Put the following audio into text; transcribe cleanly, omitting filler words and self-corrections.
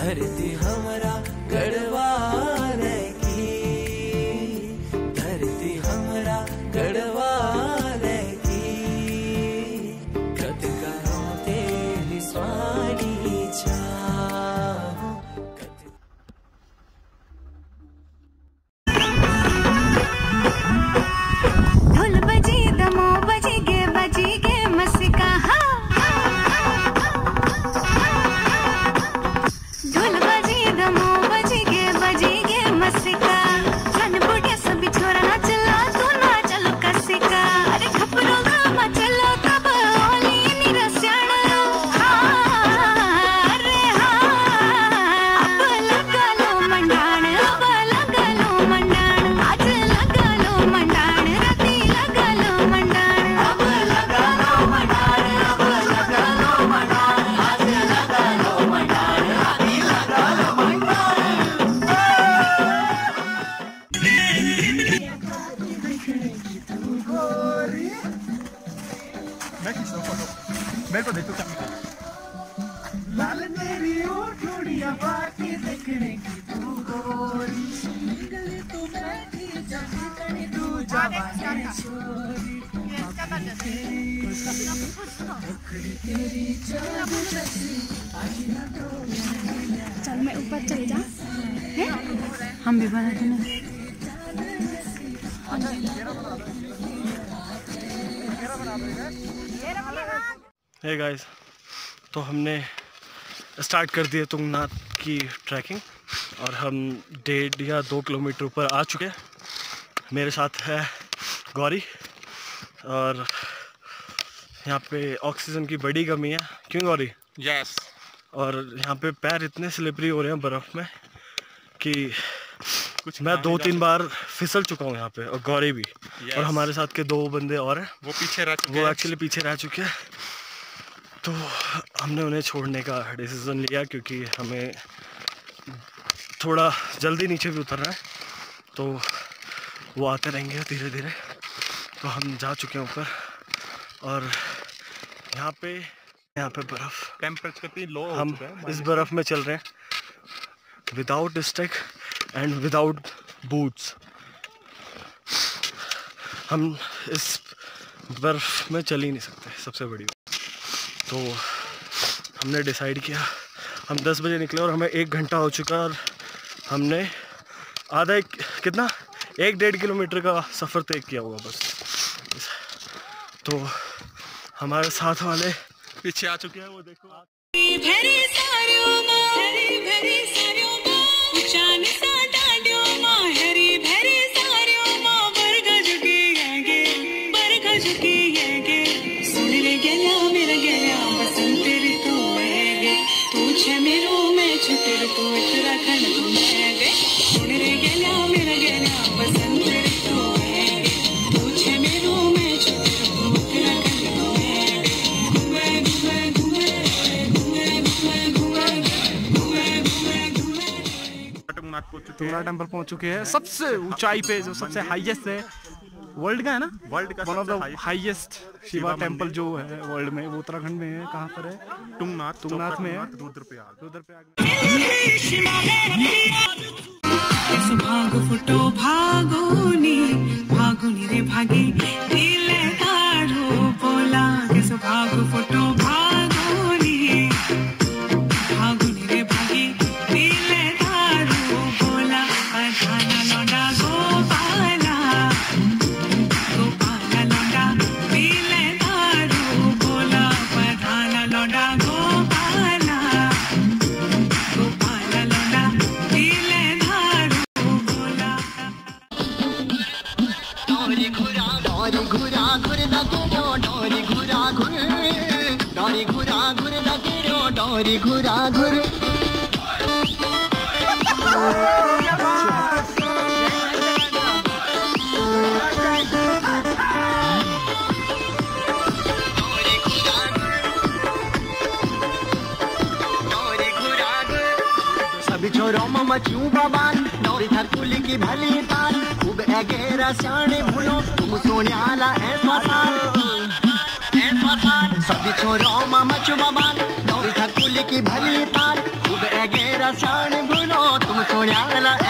धरती हमरा गढ़वाले की, धरती हमरा गढ़वाले की, कद करो तेरी स्वानी छाओ। ढोल बजी दमो बजी गे मस्का, ढोल बजी दमो बजी गे मस्का, सन बुढ़िया सभी छोरा ना चला तू ना चलो कसिका, अरे खपरो गामा चलो तब ओली नीरा स्याणो, अरे अब लगा लो मंडाण, अब लगा लो मंडाण, आज लगा लो मंडाण, राती लगा लो मंडाण, अब लगा लो मंडाण, अब लगा लो मंडाण, आज लगा लो मंडाण, राती लगा लो मंडाण। मेरे को देखो क्या लाल तेरी ओठड़िया बाकी देखने की तू गोरी, गले तू बैठी जब कहीं तू जवानी छोरी, तेरी चल मैं ऊपर चल जा, हम भी बना देना। हे गाइस, तो हमने स्टार्ट कर दिए तुंगनाथ की ट्रैकिंग और हम 1.5 या 2 किलोमीटर ऊपर आ चुके हैं। मेरे साथ है गौरी और यहाँ पे ऑक्सीजन की बड़ी कमी है। क्यों गौरी? यस। और यहाँ पे पैर इतने स्लिपरी हो रहे हैं बर्फ़ में कि कुछ मैं 2-3 बार फिसल चुका हूँ यहाँ पे, और गौरी भी। और हमारे साथ के 2 बंदे और हैं, वो पीछे रह चुके, वो एक्चुअली पीछे रह चुके हैं। तो हमने उन्हें छोड़ने का डिसीज़न लिया क्योंकि हमें थोड़ा जल्दी नीचे भी उतरना है, तो वो आते रहेंगे धीरे धीरे। तो हम जा चुके हैं ऊपर और यहाँ पे बर्फ़, टेम्परेचर कितनी लो हो हम चुका है। इस बर्फ़ में चल रहे हैं without stick and without boots. हम इस बर्फ़ में चल ही नहीं सकते, सबसे बड़ी। तो हमने डिसाइड किया, हम 10 बजे निकले और हमें 1 घंटा हो चुका और हमने आधा 1-1.5 किलोमीटर का सफ़र तय किया हुआ बस। तो हमारे साथ वाले पीछे आ चुके हैं, वो देखो। तुंगनाथ टेम्पल पहुंच चुके हैं, सबसे ऊंचाई पे, जो सबसे हाईएस्ट है वर्ल्ड का, है ना, वर्ल्ड का one of the highest Shiva temple जो है वर्ल्ड में, वो उत्तराखंड में है। कहाँ पर है? तुंगनाथ में है, रुद्रप्रयाग। भागो फुटो भागोनी भागोनी रे भागी दिले काढो बोला, कैसो भागो फुटो भागोनी भागोनी रे भागी दिले काढो बोला, अधाना लौंडा गोपाला गोपाला लौंडा दिले काढो बोला, अधाना लौंडा गोपाला गोपाला लौंडा दिले डोरी घुरा घुर सभी छोरों में मचू बबान, डोरी थरकुली की भली ताल, खूब एगेरा सियाने भूलो तुम सोनियाला ऐसा ताल। सभी छोरों में मचू बबान, डोरी थरकुली की भली ताल, खूब है गेरा शान भूलो तुम सोने आला